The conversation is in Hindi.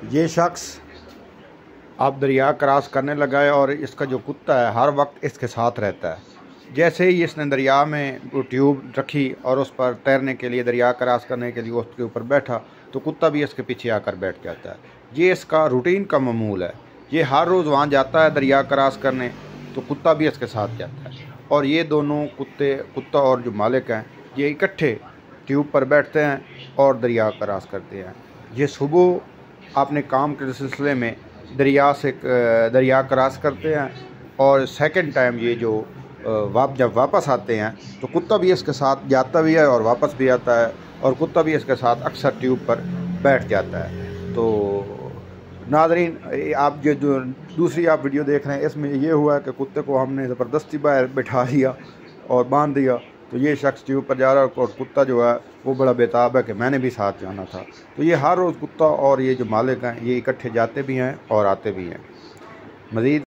ये शख्स अब दरिया क्रॉस करने लगा है और इसका जो कुत्ता है हर वक्त इसके साथ रहता है। जैसे ही इसने दरिया में वो ट्यूब रखी और उस पर तैरने के लिए, दरिया क्रॉस करने के लिए उसके ऊपर बैठा, तो कुत्ता भी इसके पीछे आकर बैठ जाता है। ये इसका रूटीन का मामूल है। ये हर रोज़ वहाँ जाता है दरिया क्रॉस करने, तो कुत्ता भी इसके साथ जाता है। और ये दोनों कुत्ता और जो मालिक हैं, ये इकट्ठे ट्यूब पर बैठते हैं और दरिया क्रॉस करते हैं। ये सुबह अपने काम के सिलसिले में दरिया क्रॉस करते हैं और सेकंड टाइम ये जो जब वापस आते हैं तो कुत्ता भी इसके साथ जाता भी है और वापस भी आता है, और कुत्ता भी इसके साथ अक्सर ट्यूब पर बैठ जाता है। तो नाज़रीन, आप जो दूसरी आप वीडियो देख रहे हैं, इसमें ये हुआ है कि कुत्ते को हमने ज़बरदस्ती बाहर बैठा दिया और बांध दिया, तो ये शख्स ट्यूब पर जा रहा है और कुत्ता जो है वो बड़ा बेताब है कि मैंने भी साथ जाना था। तो ये हर रोज़ कुत्ता और ये जो मालिक हैं ये इकट्ठे जाते भी हैं और आते भी हैं। मज़ीद